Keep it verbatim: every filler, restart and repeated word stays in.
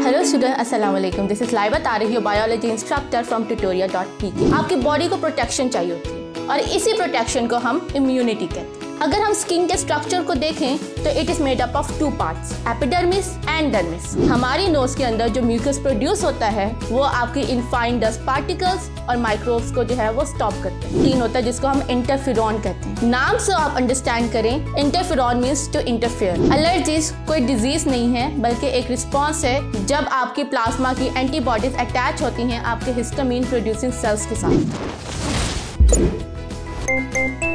Hello student, अस्सलाम वालेकुम। This is Laiba Tariq, your biology instructor from tutorial dot P K. आपकी body को protection चाहिए होती है और इसी प्रोटेक्शन को हम इम्यूनिटी कहते हैं। अगर हम स्किन के स्ट्रक्चर को देखें तो it is made up of two parts, epidermis and dermis. हमारी नोज के अंदर जो म्यूकस प्रोड्यूस होता है वो आपकी इनफाइन डस्ट पार्टिकल्स और माइक्रोब्स को जो है वो स्टॉप करते हैं। तीन होता है जिसको हम इंटरफेरॉन कहते हैं। नाम से आप अंडरस्टैंड करें, interferon means to interfere. Allergies कोई डिजीज नहीं है बल्कि एक रिस्पॉन्स है जब आपकी प्लाज्मा की एंटीबॉडीज अटैच होती हैं आपके हिस्टामिन प्रोड्यूसिंग सेल्स के साथ।